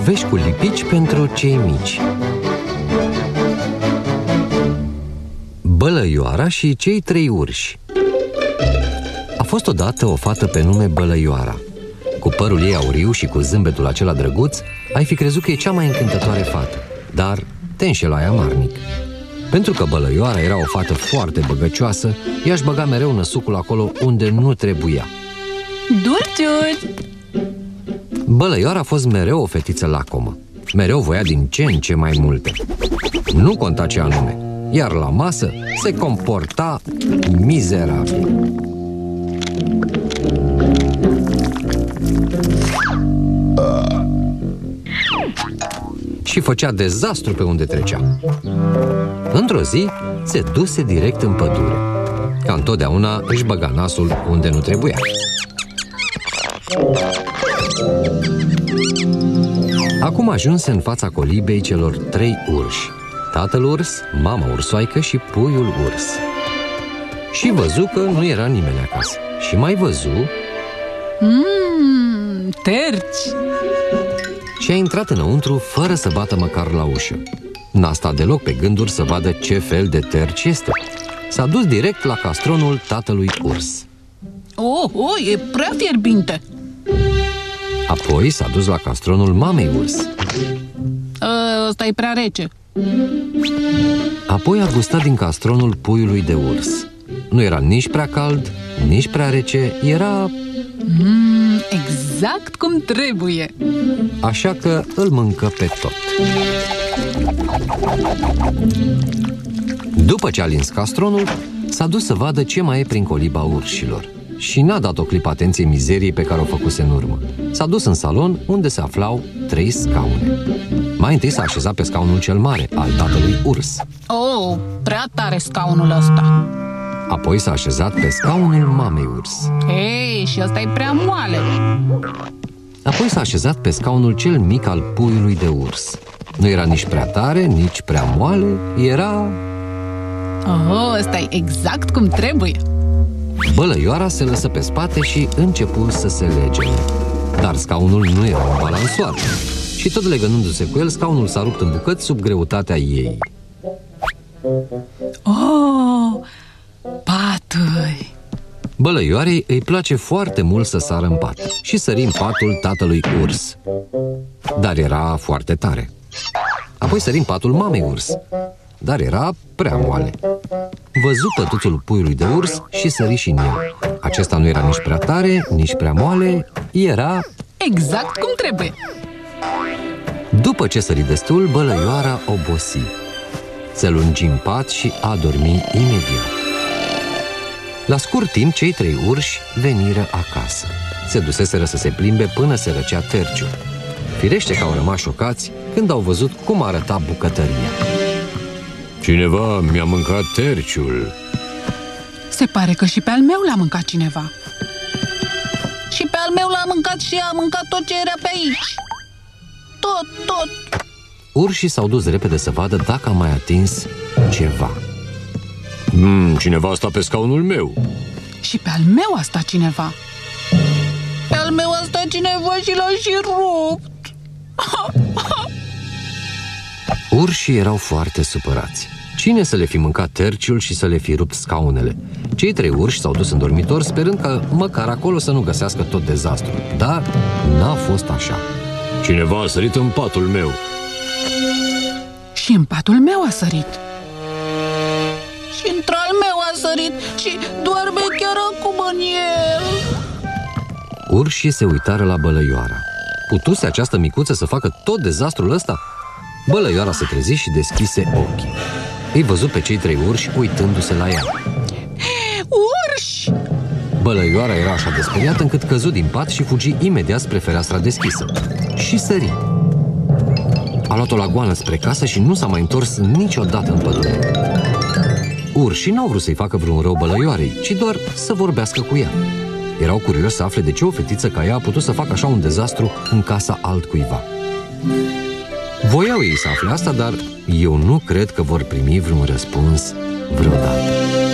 Povești cu lipici pentru cei mici. Bălăioara și cei 3 urși. A fost odată o fată pe nume Bălăioara. Cu părul ei auriu și cu zâmbetul acela drăguț, ai fi crezut că e cea mai încântătoare fată, dar te înșelai amarnic. Pentru că Bălăioara era o fată foarte băgăcioasă, ea își băga mereu năsucul acolo unde nu trebuia. Dulciuri! Bălăioara a fost mereu o fetiță lacomă. Mereu voia din ce în ce mai multe. Nu conta ce anume, iar la masă se comporta mizerabil. Și făcea dezastru pe unde trecea. Într-o zi se duse direct în pădure. Ca întotdeauna își băga nasul unde nu trebuia. Acum ajunse în fața colibei celor 3 urși: tatăl urs, mama ursoaică și puiul urs. Și văzu că nu era nimeni acasă. Și mai văzu... terci! Și a intrat înăuntru fără să bată măcar la ușă. N-a stat deloc pe gânduri să vadă ce fel de terci este. S-a dus direct la castronul tatălui urs. E prea fierbinte! Apoi s-a dus la castronul mamei urs. Ăsta e prea rece. Apoi a gustat din castronul puiului de urs. Nu era nici prea cald, nici prea rece, era... exact cum trebuie. Așa că îl mâncă pe tot. După ce a lins castronul, s-a dus să vadă ce mai e prin coliba urșilor. Și n-a dat o clipă atenție mizeriei pe care o făcuse în urmă. S-a dus în salon, unde se aflau 3 scaune. Mai întâi s-a așezat pe scaunul cel mare, al tatălui urs. Prea tare scaunul ăsta. Apoi s-a așezat pe scaunul mamei urs. Și ăsta e prea moale. Apoi s-a așezat pe scaunul cel mic al puiului de urs. Nu era nici prea tare, nici prea moale, era... ăsta e exact cum trebuie. Bălăioara se lăsă pe spate și începu să se legene. Dar scaunul nu era un balansoar. Și tot legănându-se cu el, scaunul s-a rupt în bucăți sub greutatea ei. Paturi! Bălăioarei îi place foarte mult să sară în pat și sări în patul tatălui urs. Dar era foarte tare. Apoi sări în patul mamei urs. Dar era prea moale. Văzu pătuțul puiului de urs și sări și în el. Acesta nu era nici prea tare, nici prea moale, era... exact cum trebuie. După ce sări destul, Bălăioara obosi. Se lungi în pat și a dormit imediat. La scurt timp, cei 3 urși veniră acasă. Se duseseră să se plimbe până se răcea terciul. Firește că au rămas șocați când au văzut cum arăta bucătăria. Cineva mi-a mâncat terciul. Se pare că și pe al meu l-a mâncat cineva. Și pe al meu l-a mâncat și a mâncat tot ce era pe aici. Tot. Urșii s-au dus repede să vadă dacă a mai atins ceva. Cineva a stat pe scaunul meu. Și pe al meu a stat cineva. Pe al meu a stat cineva și l-a și rupt. Urșii erau foarte supărați. Cine să le fi mâncat terciul și să le fi rupt scaunele? Cei 3 urși s-au dus în dormitor sperând că măcar acolo să nu găsească tot dezastru. Dar n-a fost așa. Cineva a sărit în patul meu. Și în patul meu a sărit. Și într-al meu a sărit. Și doarme chiar acum în el. Urșii se uitară la Bălăioara. Putuse această micuță să facă tot dezastrul ăsta? Bălăioara se trezi și deschise ochii. Îi văzu pe cei 3 urși uitându-se la ea. Urși! Bălăioara era așa de speriată încât căzu din pat și fugi imediat spre fereastra deschisă. Și sări. A luat-o la goană spre casă și nu s-a mai întors niciodată în pădure. Urșii n-au vrut să-i facă vreun rău Bălăioarei, ci doar să vorbească cu ea. Erau curioși să afle de ce o fetiță ca ea a putut să facă așa un dezastru în casa altcuiva. Voiau ei să afle asta, dar eu nu cred că vor primi vreun răspuns vreodată.